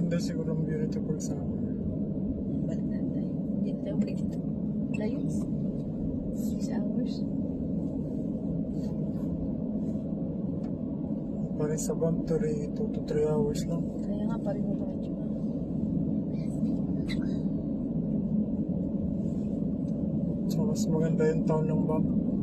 maganda siguro ang beautiful sa Balik na tayo. Dito tayo, balik dito. Layo. 6 hours. parang sa Banturi 2 to 3 hours lang. Kaya nga, pareho pa rin siya. So mas maganda yung town ng Bam.